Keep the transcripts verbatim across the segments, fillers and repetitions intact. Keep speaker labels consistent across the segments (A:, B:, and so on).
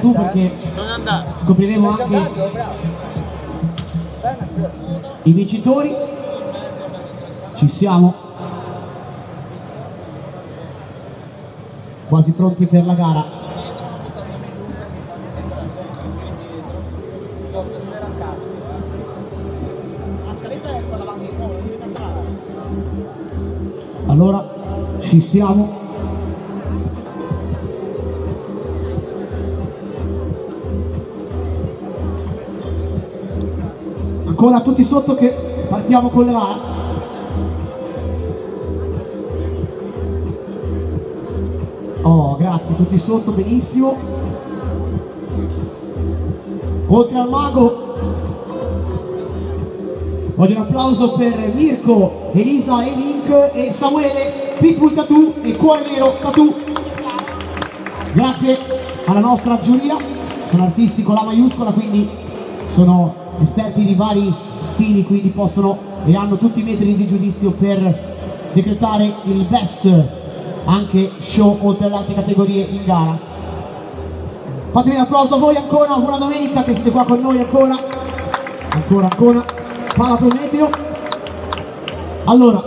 A: tu perché scopriremo anche i vincitori. Ci siamo quasi pronti per la gara. Allora ci siamo. Ancora tutti sotto che partiamo con le gara. Oh, grazie, tutti sotto, benissimo. Oltre al mago, voglio un applauso per Mirko, Elisa, E-Link e Samuele, Pitbull Tattoo e Cuore Nero Tattoo. Grazie alla nostra giuria, sono artisti con la maiuscola, quindi sono esperti di vari stili, quindi possono e hanno tutti i metri di giudizio per decretare il best anche show oltre alle altre categorie in gara. Fatemi un applauso a voi ancora, buona domenica che siete qua con noi ancora, ancora, ancora, Pala Prometeo. Allora,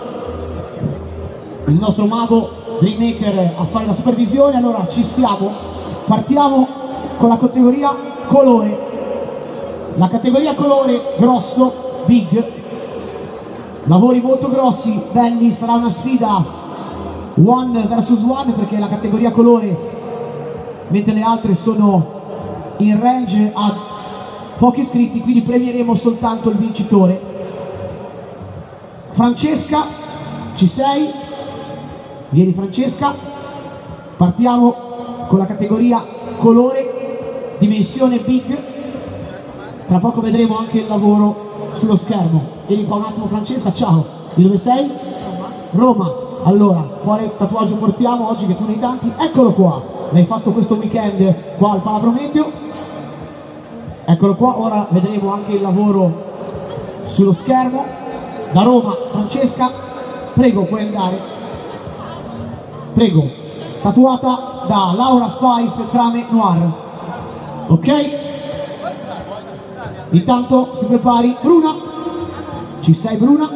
A: il nostro mago Dreammaker a fare la supervisione, allora ci siamo, partiamo con la categoria colore. La categoria colore grosso, big, lavori molto grossi, belli, sarà una sfida one versus one perché la categoria colore, mentre le altre sono in range a pochi iscritti, quindi premieremo soltanto il vincitore. Francesca, ci sei? Vieni Francesca, partiamo con la categoria colore, dimensione big. Tra poco vedremo anche il lavoro sullo schermo. Vieni qua un attimo Francesca, ciao. Di dove sei? Roma. Roma. Allora, quale tatuaggio portiamo oggi che tu ne hai tanti? Eccolo qua. L'hai fatto questo weekend qua al Pala Prometeo. Eccolo qua, ora vedremo anche il lavoro sullo schermo. Da Roma, Francesca, prego, puoi andare. Prego. Tatuata da Laura Spice Trame Noir. Ok? Intanto si prepari Bruna, ci sei Bruna?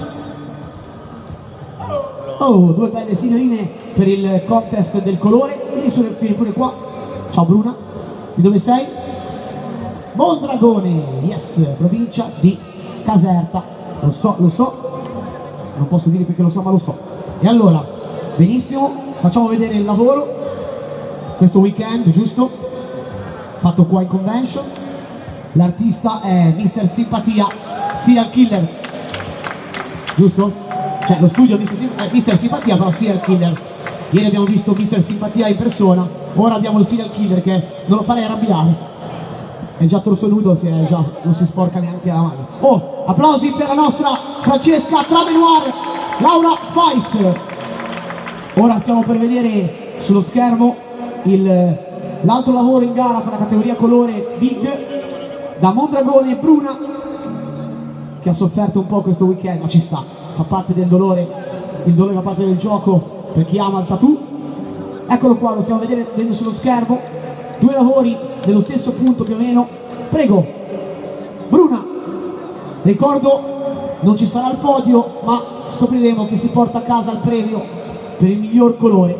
A: Oh, due belle signorine per il contest del colore, vieni su pure qua, ciao Bruna, di dove sei? Mondragone, yes, provincia di Caserta, lo so, lo so, non posso dire perché lo so ma lo so. E allora, benissimo, facciamo vedere il lavoro, questo weekend, giusto? Fatto qua in convention. L'artista è mister Simpatia, serial killer, giusto? Cioè lo studio mister Sim è mister Simpatia, però serial killer. Ieri abbiamo visto mister Simpatia in persona, ora abbiamo il serial killer che non lo farei arrabbiare. È già torso nudo, si è già, non si sporca neanche la mano. Oh, applausi per la nostra Francesca Trame Noir, Laura Spice. Ora stiamo per vedere sullo schermo l'altro lavoro in gara per la categoria colore big da Mondragone e Bruna, che ha sofferto un po' questo weekend, ma ci sta, fa parte del dolore, il dolore fa parte del gioco per chi ama il tattoo. Eccolo qua, lo stiamo vedendo, vedendo sullo schermo, due lavori dello stesso punto più o meno. Prego Bruna, ricordo non ci sarà il podio ma scopriremo che si porta a casa il premio per il miglior colore.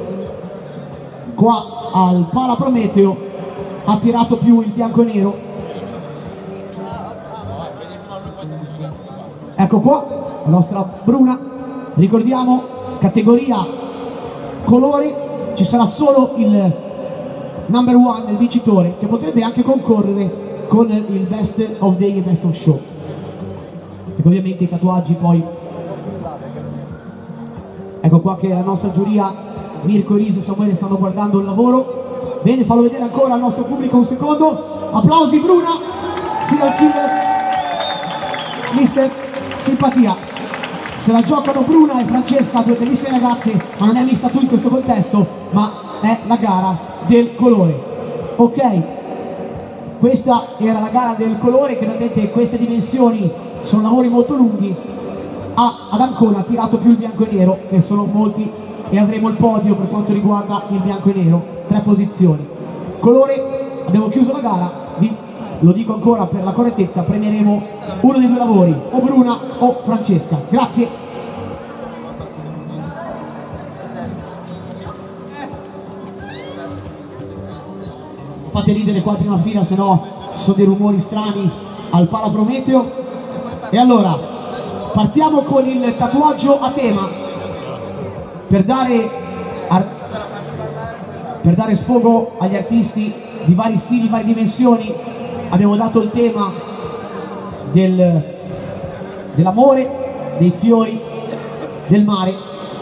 A: Qua al Pala Prometeo ha tirato più il bianco e nero. Ecco qua la nostra Bruna, ricordiamo categoria colore, ci sarà solo il number one, il vincitore, che potrebbe anche concorrere con il best of day e best of show, perché ovviamente i tatuaggi poi. Ecco qua che la nostra giuria Mirko, Elisa e Samuele stanno guardando il lavoro. Bene, fallo vedere ancora al nostro pubblico un secondo. Applausi Bruna, serial killer, mister Simpatia. Se la giocano Bruna e Francesca, due bellissime ragazze, ma non è mister Tattoo in questo contesto, ma è la gara del colore. Ok, questa era la gara del colore, che vedete queste dimensioni sono lavori molto lunghi. Ah, ad Ancona ha tirato più il bianco e nero, che sono molti, e avremo il podio per quanto riguarda il bianco e nero, tre posizioni. colore, abbiamo chiuso la gara, vi, lo dico ancora per la correttezza, premieremo uno dei due lavori, o Bruna o Francesca. Grazie. Fate ridere qua in prima fila, se no ci sono dei rumori strani al Pala Prometeo. E allora, partiamo con il tatuaggio a tema, per dare, per dare sfogo agli artisti di vari stili, varie dimensioni. Abbiamo dato il tema del, dell'amore, dei fiori, del mare.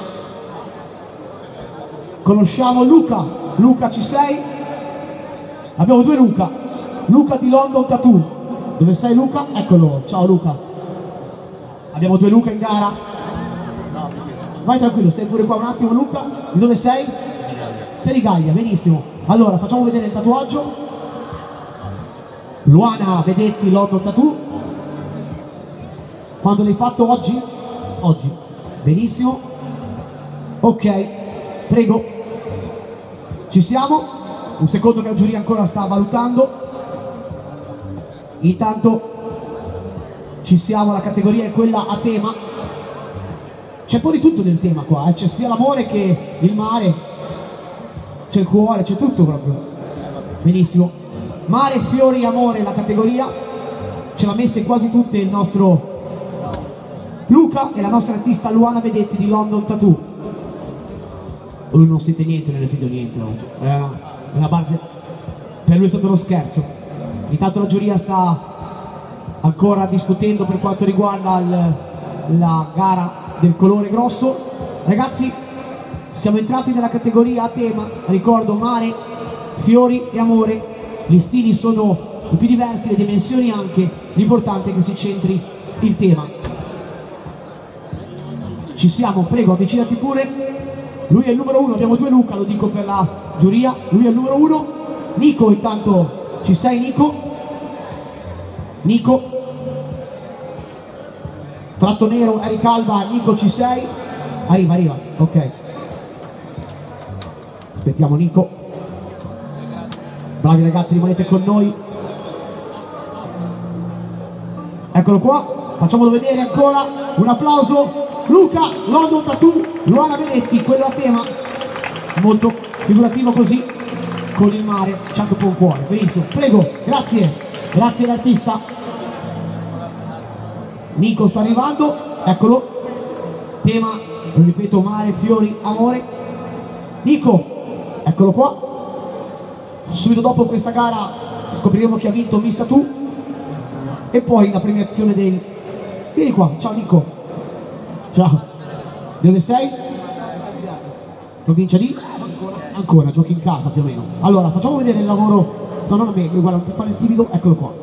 A: Conosciamo Luca. Luca, ci sei? Abbiamo due Luca. Luca di London Tattoo. Dove sei Luca? Eccolo, ciao Luca. Abbiamo due Luca in gara. Vai tranquillo, stai pure qua un attimo Luca. Di dove sei? Sei di Gallia, benissimo. Allora, facciamo vedere il tatuaggio. Luana Vedetti, London Tattoo. Quando l'hai fatto? Oggi? Oggi. Benissimo. Ok, prego. Ci siamo? Un secondo che la giuria ancora sta valutando. Intanto ci siamo, la categoria è quella a tema. C'è un po' di tutto nel tema qua, eh? C'è sia l'amore che il mare, c'è il cuore, c'è tutto proprio. Benissimo. Mare, fiori, amore, la categoria ce l'ha messa in quasi tutte il nostro Luca e la nostra artista Luana Vedetti di London Tattoo. Lui non sente niente, non ne sento niente oggi. È una, è una base. Per lui è stato uno scherzo. Intanto la giuria sta ancora discutendo per quanto riguarda il, la gara del colore grosso. Ragazzi, siamo entrati nella categoria a tema, ricordo mare, fiori e amore. Gli stili sono i più diversi, le dimensioni anche, l'importante è che si centri il tema. Ci siamo, prego, avvicinati pure. Lui è il numero uno, abbiamo due Luca, lo dico per la giuria, lui è il numero uno. Nico, intanto ci sei Nico? Nico. Tratto nero, Eric Alba, Nico ci sei? Arriva, arriva, ok. Aspettiamo Nico. Bravi ragazzi, rimanete con noi. Eccolo qua, facciamolo vedere ancora, un applauso. Luca, London Tattoo, Luana Vedetti, quello a tema, molto figurativo così, con il mare, c'è anche un po' un cuore, benissimo, prego, grazie, grazie all'artista. Nico sta arrivando, eccolo, tema, lo ripeto, mare, fiori, amore. Nico, eccolo qua. Subito dopo questa gara scopriremo chi ha vinto Miss Tattoo e poi la premiazione del... Vieni qua, ciao Nico. Ciao. Dove sei? Provincia di? Ancora, giochi in casa più o meno. Allora, facciamo vedere il lavoro... No, non a me, guarda, non ti fare il timido, eccolo qua.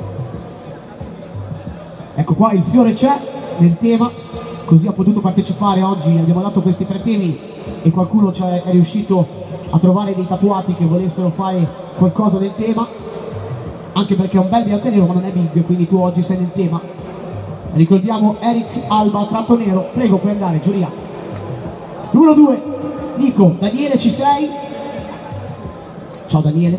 A: Ecco qua, il fiore c'è nel tema, così ha potuto partecipare oggi, abbiamo dato questi tre temi e qualcuno è riuscito a trovare dei tatuati che volessero fare qualcosa del tema, anche perché è un bel bianco e nero ma non è big, quindi tu oggi sei nel tema. Ricordiamo Eric Alba, tratto nero, prego puoi andare, giuria. Numero due, Nico. Daniele ci sei? Ciao Daniele.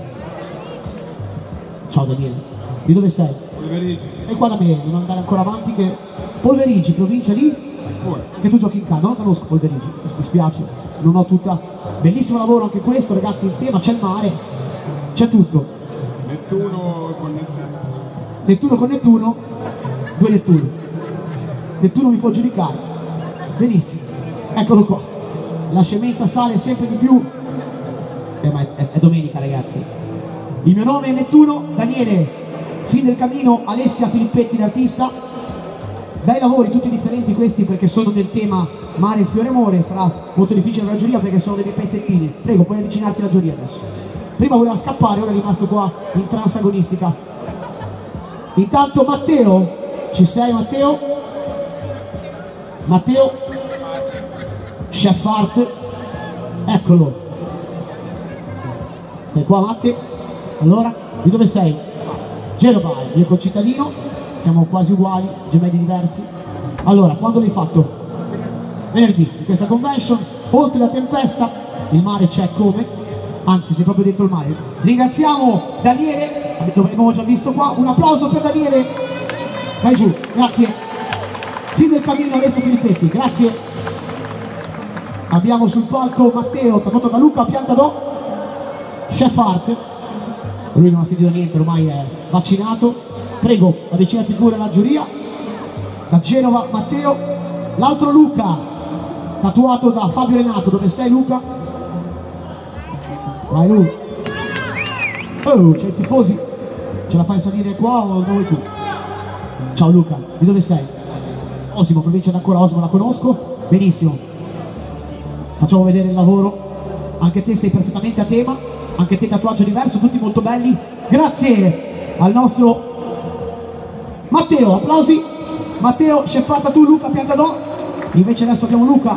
A: Ciao Daniele. Di dove sei?
B: Polverigi.
A: E qua da me, non andare ancora avanti che... Polverigi, provincia di?
B: Ancora.
A: Anche tu giochi in casa, non lo conosco Polverigi, mi spiace, non ho tutta... Bellissimo lavoro anche questo ragazzi, il tema, c'è il mare, c'è tutto.
B: Nettuno con Nettuno.
A: Nettuno con Nettuno, due Nettuno. Nettuno mi può giudicare. Benissimo, eccolo qua. La scemenza sale sempre di più. Eh, ma è, è domenica ragazzi. Il mio nome è Nettuno, Daniele, fin del cammino, Alessia Filippetti l'artista. Bei lavori, tutti differenti questi perché sono del tema mare, fiore, amore. Sarà molto difficile per la giuria perché sono dei pezzettini. Prego, puoi avvicinarti alla giuria adesso. Prima voleva scappare, ora è rimasto qua in trance agonistica. Intanto Matteo, ci sei Matteo? Matteo, Chef Art, eccolo. Stai qua Matte? Allora, di dove sei? Genova, il mio concittadino, siamo quasi uguali, gemelli diversi. Allora, quando l'hai fatto? Venerdì, in questa convention, oltre la tempesta, il mare c'è come? anzi sei proprio dentro il mare. Ringraziamo Daniele, l'abbiamo già visto qua, un applauso per Daniele, vai giù, grazie. Fin del cammino Alessio Filippetti, grazie. Abbiamo sul palco Matteo, tratto da Luca Piantadò, Chef Art, lui non ha sentito niente, ormai è vaccinato. Prego, avvicinati pure la giuria. Da Genova Matteo, l'altro Luca, tatuato da Fabio Renato. Dove sei Luca? Vai lui. Oh, c'è i tifosi, ce la fai salire qua o dove vuoi tu? Ciao Luca, di dove sei? Osimo, provincia d'Ancona. Osimo la conosco, benissimo. Facciamo vedere il lavoro, anche te sei perfettamente a tema, anche te tatuaggio diverso, tutti molto belli. Grazie al nostro Matteo, applausi. Matteo, Chef tu, Luca Piantadò. Invece adesso abbiamo Luca.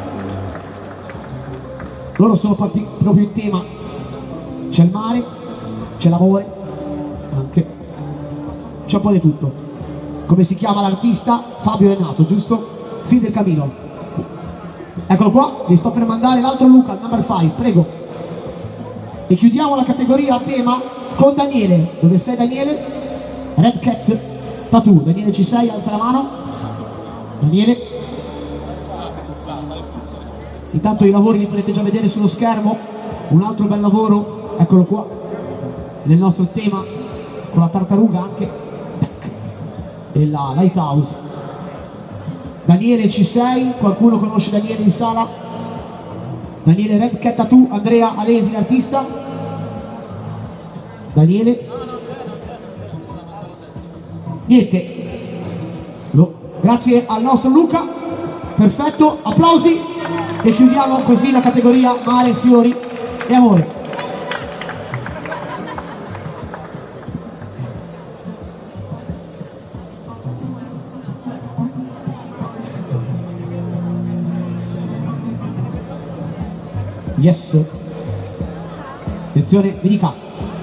A: Loro sono partiti proprio in tema. C'è il mare, c'è l'amore, anche c'è un po' di tutto. Come si chiama l'artista? Fabio Renato, giusto? Fin del cammino. Eccolo qua, vi sto per mandare l'altro Luca, number five, prego. E chiudiamo la categoria a tema con Daniele. Dove sei Daniele? Red Cat Tattoo. Daniele, ci sei? Alza la mano. Daniele. Intanto i lavori li potete già vedere sullo schermo. Un altro bel lavoro, eccolo qua, nel nostro tema, con la tartaruga anche, e la Lighthouse. Daniele, ci sei? Qualcuno conosce Daniele in sala? Daniele Red Cat Tattoo. Andrea Alesi, l'artista. Daniele? Niente. No. Grazie al nostro Luca. Perfetto, applausi. E chiudiamo così la categoria mare, fiori e amore. Yes. Attenzione, mi dica.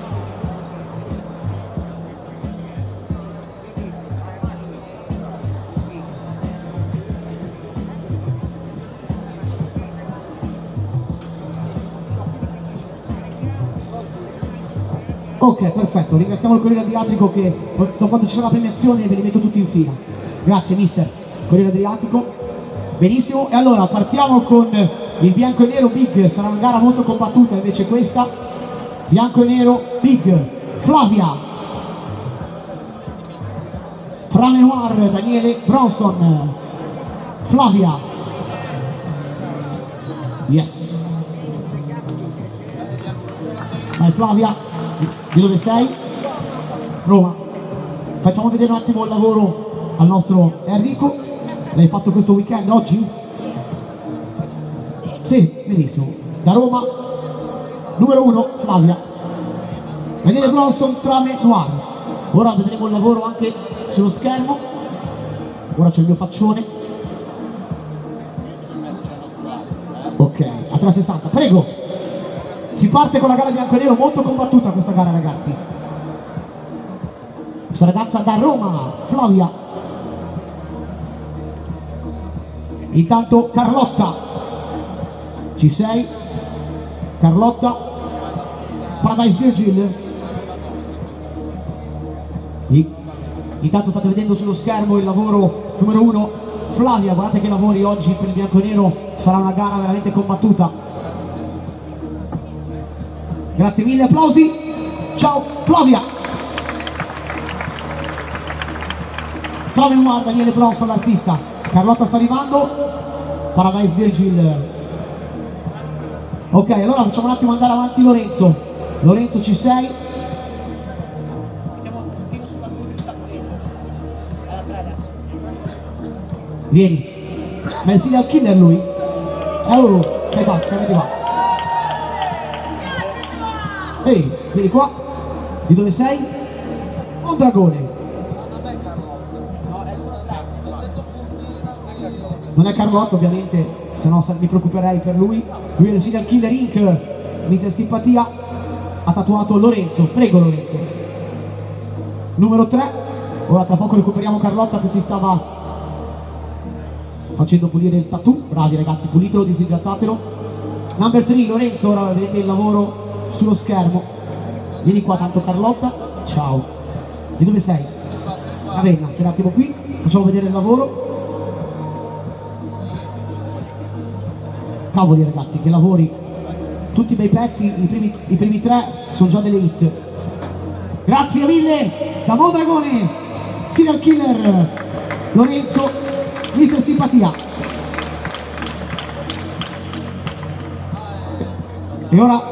A: Ok, perfetto, ringraziamo il Corriere Adriatico che da quando ci sarà la premiazione ve li metto tutti in fila. Grazie mister, Corriere Adriatico. Benissimo, e allora partiamo con il bianco e nero big. Sarà una gara molto combattuta invece questa. Bianco e nero big, Flavia, Frane Noir, Daniele Bronson, Flavia. Yes. Vai Flavia. Di dove sei? Roma. Facciamo vedere un attimo il lavoro al nostro Enrico. L'hai fatto questo weekend oggi? Sì, benissimo. Da Roma, numero uno, Flavia. Daniele Bronson, Trame Noir. Ora vedremo il lavoro anche sullo schermo. Ora c'è il mio faccione. Ok, a trecentosessanta, prego. Si parte con la gara bianco e nero, molto combattuta questa gara ragazzi. Questa ragazza da Roma, Flavia. Intanto Carlotta, ci sei? Carlotta, Paradise Virgil. Intanto state vedendo sullo schermo il lavoro numero uno, Flavia. Guardate che lavori oggi per il bianco e nero, sarà una gara veramente combattuta. Grazie mille, applausi. Ciao Flavia. Trame Noir, Daniele Bronson, l'artista. Carlotta sta arrivando. Paradise Virgil. Ok, allora facciamo un attimo andare avanti Lorenzo. Lorenzo, ci sei? Vieni. Ma è il serial killer lui? Eh oh, dai qua, dai qua. Ehi, vieni qua. Di dove sei? Mondragone. Non è Carlotta ovviamente, se no mi preoccuperei per lui. Lui è il serial killer Inc. mister Simpatia. Ha tatuato Lorenzo. Prego Lorenzo. Numero tre. Ora tra poco recuperiamo Carlotta che si stava facendo pulire il tattoo. Bravi ragazzi, pulitelo, disidratatelo. Number tre, Lorenzo, ora vedete il lavoro sullo schermo. Vieni qua tanto Carlotta, ciao. Di dove sei? Ravenna, stai un attimo qui, facciamo vedere il lavoro. Cavoli ragazzi, che lavori, tutti i bei pezzi, i primi, i primi tre sono già delle hit. Grazie mille da Mondragone, Serial Killer, Lorenzo, mister Simpatia. E ora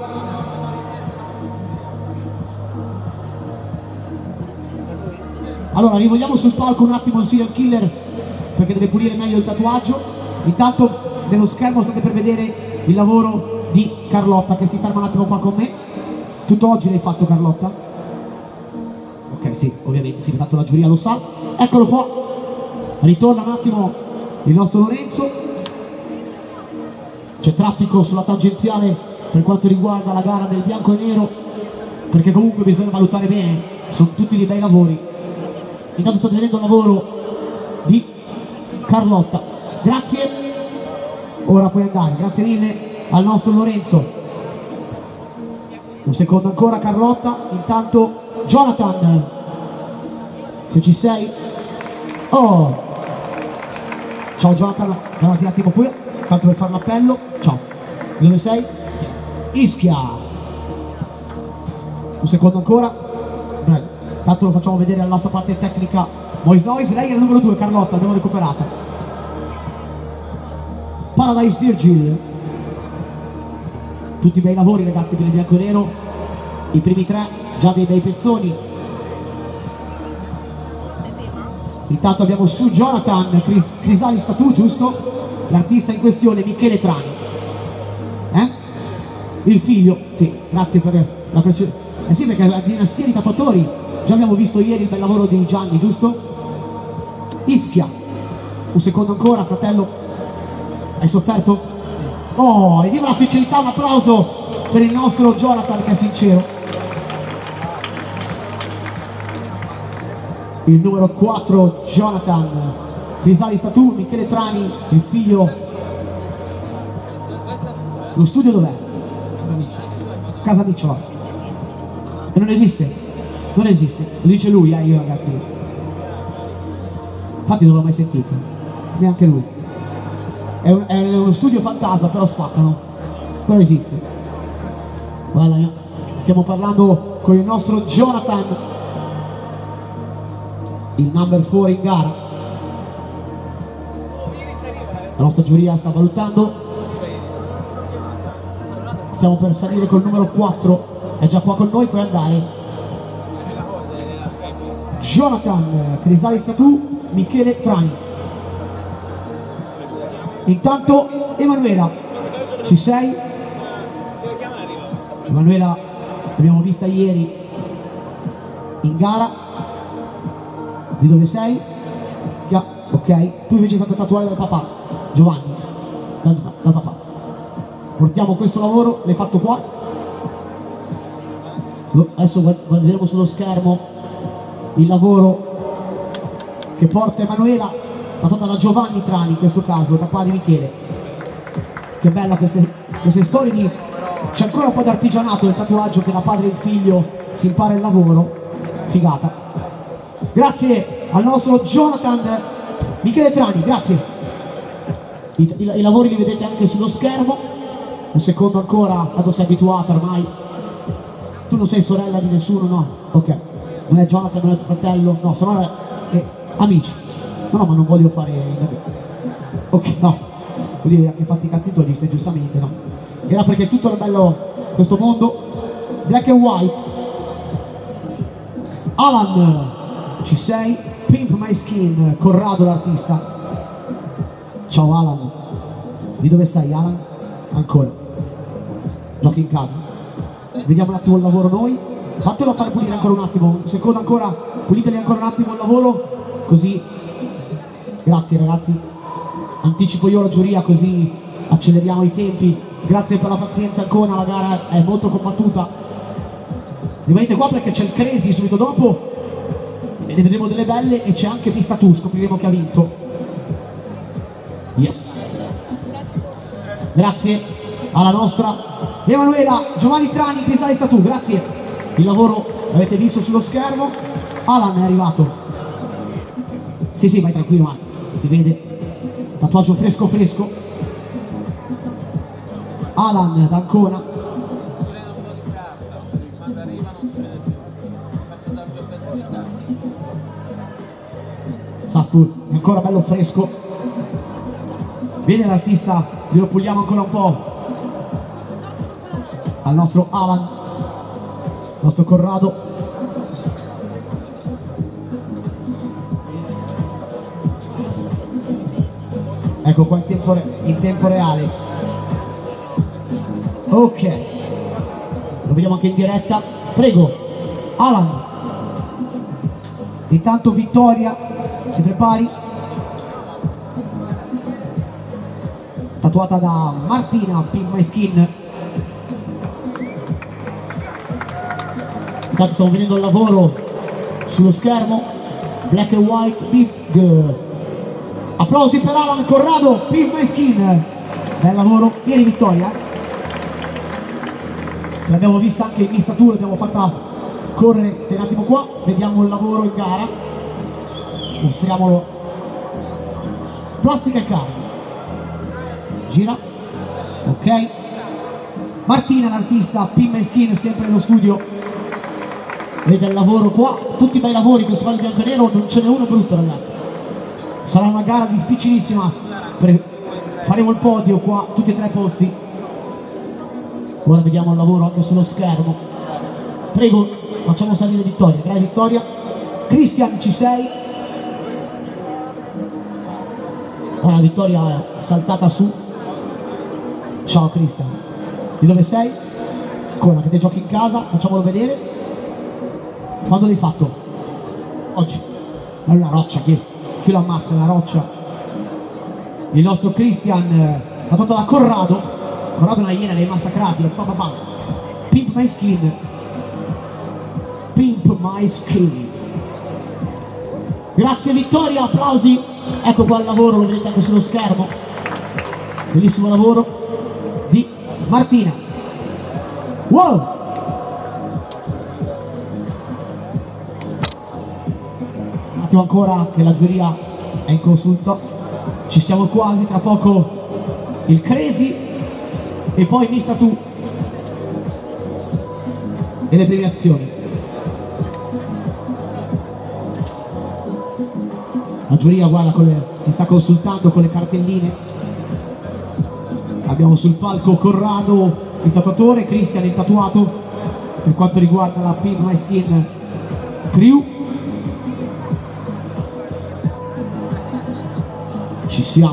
A: allora rivogliamo sul palco un attimo il Serial Killer perché deve pulire meglio il tatuaggio. Intanto nello schermo state per vedere il lavoro di Carlotta che si ferma un attimo qua con me. Tutto oggi l'hai fatto Carlotta? Ok, sì, ovviamente, sì, tanto la giuria lo sa. Eccolo qua, ritorna un attimo il nostro Lorenzo. C'è traffico sulla tangenziale per quanto riguarda la gara del bianco e nero, perché comunque bisogna valutare bene, sono tutti dei bei lavori. Intanto sto vedendo il lavoro di Carlotta. Grazie. Ora puoi andare, grazie mille al nostro Lorenzo. Un secondo ancora Carlotta, intanto Jonathan, se ci sei. Oh, ciao Jonathan, davanti un attimo qui, tanto per fare l'appello. Ciao, dove sei? Ischia. Un secondo ancora, prego. Tanto lo facciamo vedere alla nostra parte tecnica Moise Noise. Lei è il numero due Carlotta, abbiamo recuperata. Paradise Virgil, tutti bei lavori ragazzi per il bianco e nero, i primi tre già dei bei pezzoni. Intanto abbiamo su Jonathan Cris Crisali Statù, giusto? L'artista in questione Michele Trani, eh? Il figlio, sì, grazie per la precisazione. Eh sì, perché la dinastia di tatuatori, già abbiamo visto ieri il bel lavoro di Gianni, giusto? Ischia, un secondo ancora fratello. Hai sofferto? Oh, e viva la sincerità, un applauso per il nostro Jonathan che è sincero. Il numero quattro Jonathan, Crisali Statù, Michele Trani, il figlio. Lo studio dov'è? Casa Micciola. E non esiste? Non esiste, lo dice lui, eh, io ragazzi. Infatti non l'ho mai sentito, neanche lui. È, un, è uno studio fantasma, però spaccano, però esiste. Guarda, stiamo parlando con il nostro Jonathan, il number four in gara. La nostra giuria sta valutando, stiamo per salire col numero quattro, è già qua con noi, puoi andare. Jonathan Crisali Statù, Michele Trani. Intanto Emanuela, ci sei? Emanuela l'abbiamo vista ieri in gara. Di dove sei? Yeah, ok, tu invece hai fatto tatuare dal papà Giovanni, dal, dal papà. Portiamo questo lavoro, l'hai fatto qua. Adesso vedremo sullo schermo il lavoro che porta Emanuela, fatto da Giovanni Trani in questo caso, papà di Michele. Che bella queste, queste storie di... C'è ancora un po' di artigianato nel tatuaggio, che da padre e figlio si impara il lavoro. Figata. Grazie al nostro Jonathan Michele Trani, grazie. I, i, i lavori li vedete anche sullo schermo. Un secondo ancora, tanto sei abituata ormai. Tu non sei sorella di nessuno, no? Ok. Non è Jonathan, non è tuo fratello, no, sono eh, amici. No, no, ma non voglio fare... Ok, no. Vuol dire che fatti i cazzi tuoi, dice giustamente, no. Era perché tutto era bello questo mondo. Black and White. Alan, ci sei? Pimp My Skin, Corrado l'artista. Ciao Alan. Di dove sei Alan? Ancora. Giochi in casa. Vediamo un attimo il lavoro noi. Fatelo fare pulire ancora un attimo. Un secondo ancora. Puliteli ancora un attimo il lavoro. Così. Grazie ragazzi, anticipo io la giuria così acceleriamo i tempi. Grazie per la pazienza ancora, la gara è molto combattuta. Rimanete qua perché c'è il Crazy subito dopo e ne vedremo delle belle, e c'è anche Pista Tu, scopriremo che ha vinto. Yes. Grazie. alla nostra Emanuela Giovanni Trani, Crisale Statù, grazie. Il lavoro l'avete visto sullo schermo. Alan è arrivato. Sì, sì, vai tranquillo, ma si vede. Tatuaggio fresco fresco. Alan d'Ancona. Sastur è ancora bello fresco. Bene l'artista, glielo puliamo ancora un po' al nostro Alan, al nostro Corrado. Ecco qua in tempo, in tempo reale. Ok, lo vediamo anche in diretta. Prego, Alan. Intanto Vittoria si prepari, tatuata da Martina, Pimp My Skin. Intanto stiamo vedendo il lavoro sullo schermo, Black and White Big. Applausi per Alan Corrado, Pimp My Skin. Bel lavoro. Vieni Vittoria, l'abbiamo vista anche in Mista Tour, l'abbiamo fatta correre. Stai un attimo qua, vediamo il lavoro in gara, mostriamolo. Plastica e carne, gira, ok. Martina l'artista, Pimp My Skin, sempre nello studio. Vede il lavoro qua, tutti i bei lavori, questo fa il bianco e nero, non ce n'è uno brutto ragazzi. Sarà una gara difficilissima, faremo il podio qua, tutti e tre posti. Ora vediamo il lavoro anche sullo schermo. Prego, facciamo salire Vittoria, grazie Vittoria. Cristian, ci sei? Ora Vittoria è saltata su. Ciao Cristian, di dove sei? Ancora, che te giochi in casa, facciamolo vedere. Quando l'hai fatto? Oggi. È una roccia, chi, chi lo ammazza, una roccia. Il nostro Cristian, tatuato da Corrado. Corrado è una iena, li hai massacrati. Pimp My Skin. Pimp My Skin. Grazie Vittoria, applausi. Ecco qua il lavoro, lo vedete anche sullo schermo. Bellissimo lavoro di Martina. Wow! Un attimo ancora che la giuria è in consulto. Ci siamo quasi, tra poco il Crazy e poi Mista Tu e le premiazioni. La giuria guarda, con le, si sta consultando con le cartelline. Abbiamo sul palco Corrado, il tatuatore, Cristian, il tatuato, per quanto riguarda la Pimp My Skin Crew. Ci siamo.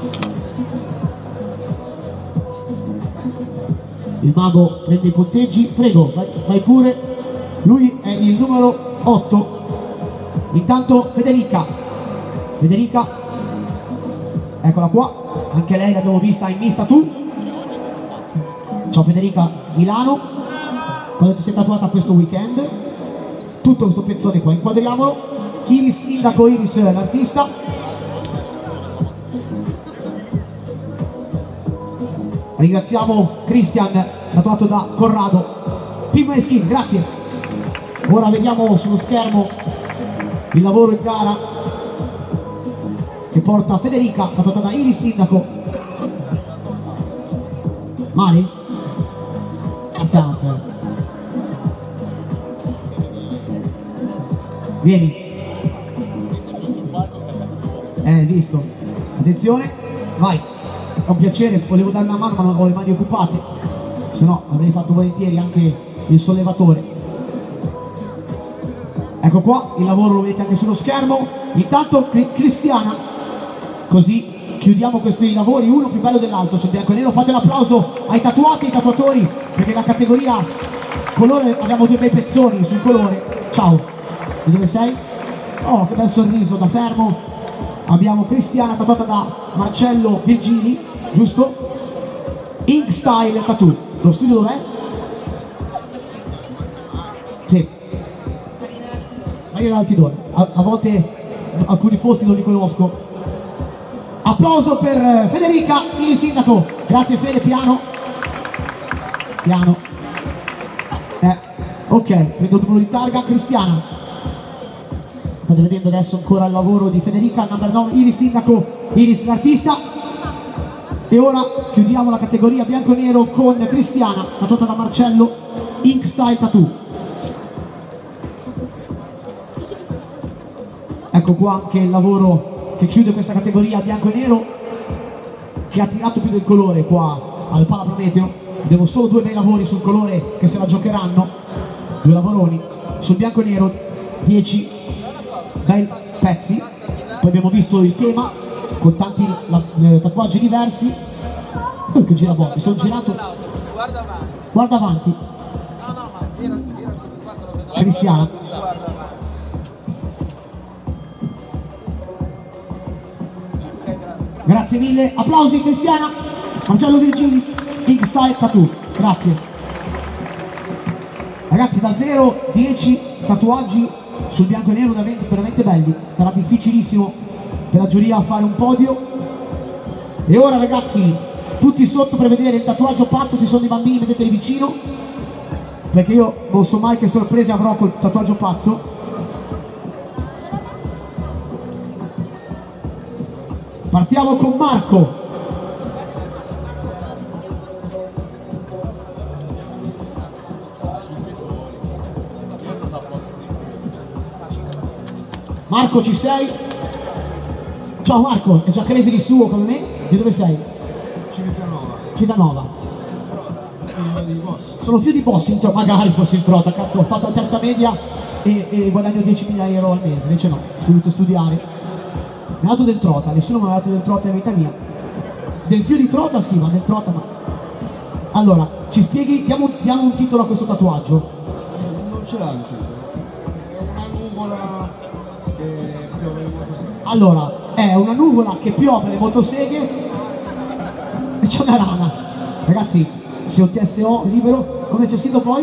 A: Il mago prende i punteggi, prego, vai, vai pure. Lui è il numero otto. Intanto Federica. Federica, eccola qua, anche lei l'abbiamo vista in Mista Tu. Ciao Federica, Milano, quando ti sei tatuata questo weekend, tutto questo pezzone qua, inquadriamolo. Iris, Sindaco Iris, l'artista. Ringraziamo Cristian, tatuato da Corrado. Pimp My Skin, grazie. Ora vediamo sullo schermo il lavoro in gara che porta Federica, tatuata da Iris Sindaco. Mari? Abbastanza. Vieni. Eh, visto. Attenzione, vai. È un piacere, volevo dare una mano ma non ho le mani occupate, se no avrei fatto volentieri anche il sollevatore. Ecco qua, il lavoro lo vedete anche sullo schermo. Intanto Cristiana, così chiudiamo questi lavori, uno più bello dell'altro sul bianco e nero. Fate l'applauso ai tatuati e ai tatuatori, perché la categoria colore abbiamo due bei pezzoni sul colore. Ciao, di dove sei? Oh, che bel sorriso da fermo. Abbiamo Cristiana, tatuata da Marcello Virgili, giusto? Ink Style Tattoo. Lo studio dov'è? Sì. Marina Altidore. A, a volte alcuni posti non li conosco. Applauso per Federica, il sindaco. Grazie Fede, piano. piano. Eh, ok, prendo il numero di targa, Cristiana. State vedendo adesso ancora il lavoro di Federica, number nove, Iris sindaco, Iris l'artista. E ora chiudiamo la categoria bianco e nero con Cristiana, tatuata da Marcello, Ink Style Tattoo. Ecco qua anche il lavoro che chiude questa categoria bianco e nero, che ha tirato più del colore qua al Pala Prometeo. Abbiamo solo due bei lavori sul colore che se la giocheranno, due lavoroni. Sul bianco e nero dieci bei pezzi. Poi abbiamo visto il tema con tanti la, eh, tatuaggi diversi. Quello che gira Bob, mi sono girato.
C: Guarda avanti.
A: Guarda avanti.
C: No, no, ma gira, gira, guarda.
A: Cristiano.
C: Guarda avanti.
A: Grazie mille, applausi Cristiana, Marcello Virgili, Ink Style Tattoo, grazie. Ragazzi davvero dieci tatuaggi sul bianco e nero veramente, veramente belli, sarà difficilissimo per la giuria fare un podio. E ora ragazzi, tutti sotto per vedere il tatuaggio pazzo, se sono i bambini vedeteli vicino, perché io non so mai che sorprese avrò col tatuaggio pazzo. Partiamo con Marco. Marco, ci sei? Ciao Marco, è già cresi di suo come me? Di dove sei?
B: Civitanova.
A: Civitanova. Sono figlio di Bossi, magari fossi il trota, cazzo, ho fatto la terza media e, e guadagno diecimila euro al mese, invece no, ho dovuto studiare. Mi ha dato del trota, nessuno mi ha dato del trota in vita mia. Del fio di trota sì, ma del trota no. Allora, ci spieghi, diamo, diamo un titolo a questo tatuaggio.
B: Non ce l'ha il titolo. È una nuvola che piove le motoseghe.
A: Allora, è una nuvola che piove le motoseghe e c'è una rana. Ragazzi, se ho T S O libero, come c'è scritto poi?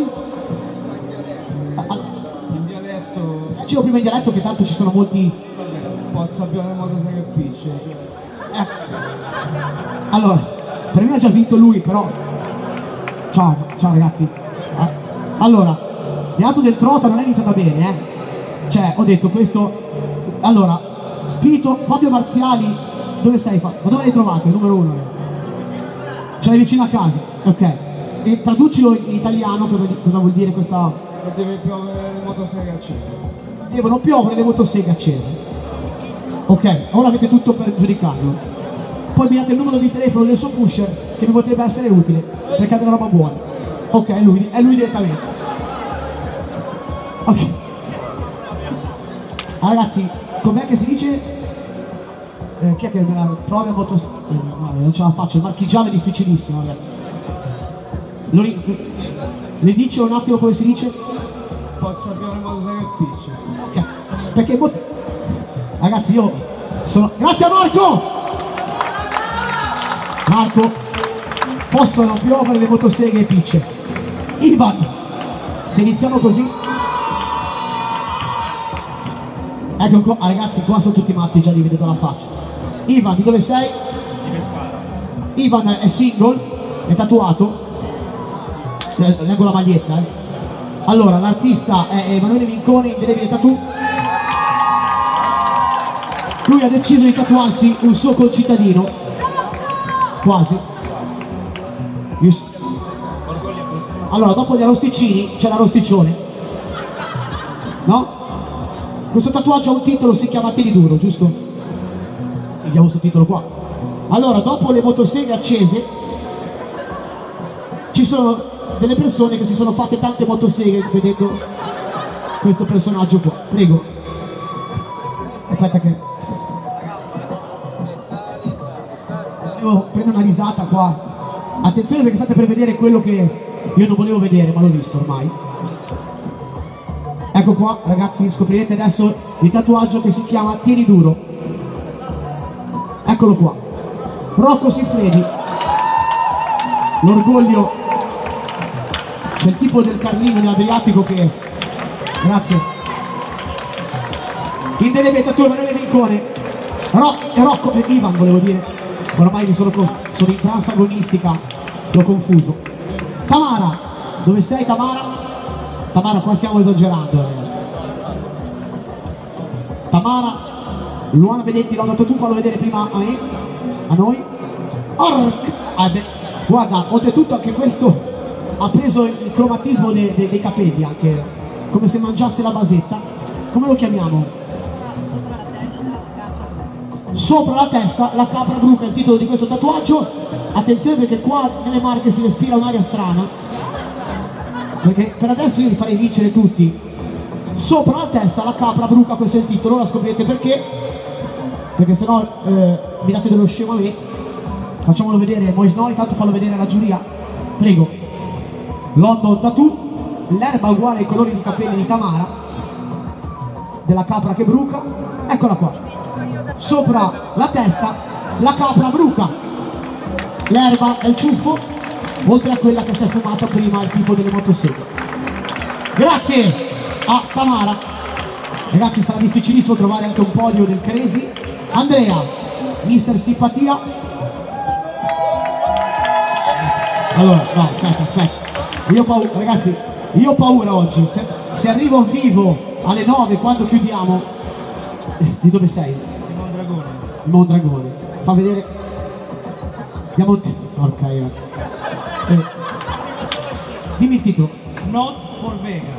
B: In dialetto.
A: Leggilo prima in dialetto che tanto ci sono molti...
B: Pozza piove le motoseghe e picce. Cioè.
A: Eh. Allora, per me ha già vinto lui, però... Ciao, ciao ragazzi. Allora, mi ha dato del trota, non è iniziata bene, eh. Cioè, ho detto questo... Allora, spirito Fabio Marziali, dove sei? Ma dove l'hai trovato? Il numero uno? Ce l'hai vicino a casa, ok. E traducilo in italiano, cosa, cosa vuol dire questa...
B: Che deve piovere le motoseghe accese.
A: Devono piovere le motoseghe accese. Ok, ora avete tutto per giudicarlo. Poi mi date il numero di telefono del suo pusher che mi potrebbe essere utile perché ha della roba buona. Ok, è lui, è lui direttamente. Ok. Ah, ragazzi, com'è che si dice? Eh, chi è che me la trovi a motoseghe? Eh, no, non ce la faccio, il marchigiano è difficilissimo, ragazzi. Lo ri... Le dice un attimo come si dice?
B: Pozza piove le motoseghe e picce.
A: Ok, perché mot... Ragazzi io sono... Grazie a Marco! Marco, possono piovere le motoseghe e picce. Ivan, se iniziamo così... Ecco qua, ah, ragazzi qua sono tutti matti, già li vedo dalla faccia. Ivan, di dove sei?
B: Di Pescara.
A: Ivan è single, è tatuato. Leggo la maglietta, eh. Allora, l'artista è Emanuele Mincone, indelebile tattoo. Lui ha deciso di tatuarsi un suo concittadino, quasi. Allora, dopo gli arrosticini c'è l'arrosticcione, no? Questo tatuaggio ha un titolo, si chiama Tieni Duro, giusto? Vediamo questo titolo qua. Allora, dopo le motoseghe accese, ci sono delle persone che si sono fatte tante motoseghe vedendo questo personaggio qua. Prego. Aspetta che... Io prendo una risata qua. Attenzione perché state per vedere quello che io non volevo vedere, ma l'ho visto ormai. Ecco qua, ragazzi, scoprirete adesso il tatuaggio che si chiama Tieni Duro. Eccolo qua. Rocco Siffredi. L'orgoglio. C'è il tipo del Carlino dell'Adriatico che... Grazie. Indelebile tattoo Emanuele Mincone. Ro Rocco e Ivan volevo dire. Ormai mi sono, sono in transagonistica, l'ho confuso. Tamara, dove sei Tamara? Tamara, qua stiamo esagerando ragazzi. Tamara, Luana Benedetti, l'ho dato tu, fallo vedere prima a me, a noi. Orc. Ah, beh, guarda, oltretutto anche questo ha preso il cromatismo dei, dei, dei capelli, anche come se mangiasse la basetta. Come lo chiamiamo? Sopra la testa la capra bruca è il titolo di questo tatuaggio. Attenzione perché qua nelle Marche si respira un'aria strana, perché per adesso io li farei vincere tutti. Sopra la testa la capra bruca, questo è il titolo, ora scoprirete perché, perché sennò eh, mi date dello scemo a me. Facciamolo vedere Moisno, intanto fallo vedere alla giuria, prego. London Tattoo, l'erba uguale ai colori di capelli di Tamara, della capra che bruca, eccola qua. Sopra la testa la capra bruca, l'erba è il ciuffo, oltre a quella che si è fumata prima il tipo delle motoseghe. Grazie a Tamara. Ragazzi, sarà difficilissimo trovare anche un podio del Cresi. Andrea, mister Simpatia. Allora, no, aspetta, aspetta. Io ho paura, ragazzi, io ho paura oggi. Se, se arrivo vivo alle nove quando chiudiamo, di dove sei? Il Mondragone. Fa vedere. Andiamo un porca io. Eh. Dimmi il titolo.
B: Not for vegan.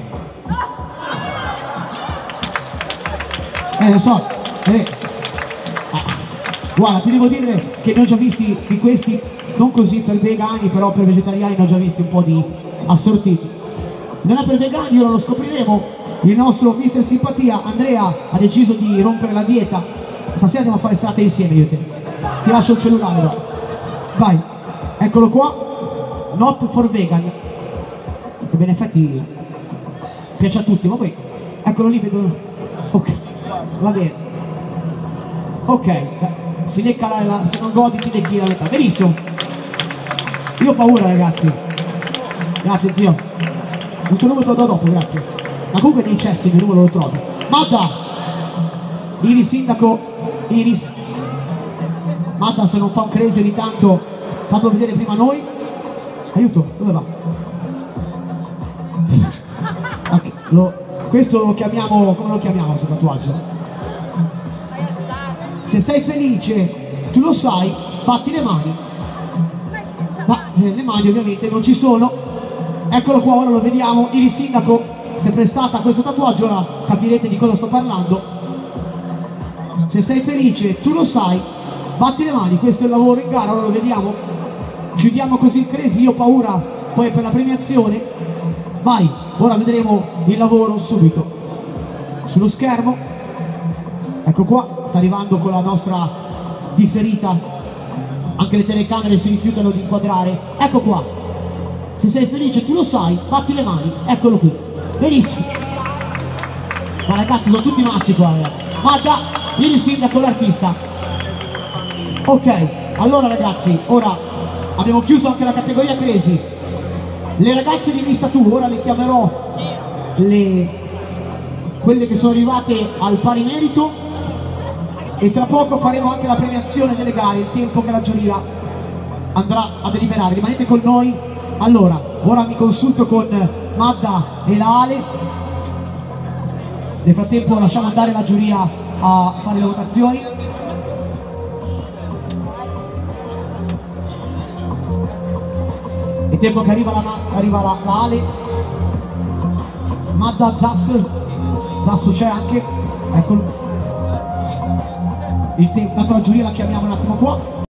A: Eh lo so. Eh. Ah. Guarda, ti devo dire che ne ho già visti di questi, non così per vegani, però per vegetariani ne ho già visti un po' di assortiti. Non è per vegani, ora lo scopriremo. Il nostro mister Simpatia, Andrea, ha deciso di rompere la dieta. Stasera andiamo a fare serate insieme io e te. Ti lascio il cellulare, va. Vai, eccolo qua. Not for vegan. Che in effetti piace a tutti, ma poi eccolo lì, vedo. Ok, va bene. Ok, si lecca la, la, se non godi ti lecchi la metà. Benissimo. Io ho paura ragazzi. Grazie zio. Il tuo numero te lo do dopo, grazie. Ma comunque nei cessi il mio numero lo trovi. Madda! Iris sindaco. Iris, Madda, se non fa un crazy ogni tanto fallo vedere prima noi. Aiuto, dove va? Okay, lo, questo lo chiamiamo, come lo chiamiamo questo tatuaggio? Se sei felice, tu lo sai, batti le mani. Ma eh, le mani ovviamente non ci sono. Eccolo qua, ora lo vediamo. Iris sindaco si è prestata a questo tatuaggio, ora capirete di cosa sto parlando. Se sei felice, tu lo sai, batti le mani, questo è il lavoro in gara, ora lo vediamo. Chiudiamo così il Cresi, io ho paura poi per la premiazione. Vai, ora vedremo il lavoro subito. Sullo schermo, ecco qua, sta arrivando con la nostra differita, anche le telecamere si rifiutano di inquadrare. Ecco qua, se sei felice, tu lo sai, batti le mani, eccolo qui. Benissimo. Ma ragazzi, sono tutti matti qua, ragazzi. Madda! Il sindaco, l'artista. Ok, allora ragazzi, ora abbiamo chiuso anche la categoria Cresi. Le ragazze di Miss Tattoo, ora le chiamerò le, quelle che sono arrivate al pari merito, e tra poco faremo anche la premiazione delle gare, il tempo che la giuria andrà a deliberare. Rimanete con noi. Allora, ora mi consulto con Madda e la Ale. Nel frattempo lasciamo andare la giuria a fare le votazioni. È tempo che arriva la, arriva la, la Ale. Madda, Zas. Zasso c'è anche, eccolo. Il tempo, la giuria la chiamiamo un attimo qua.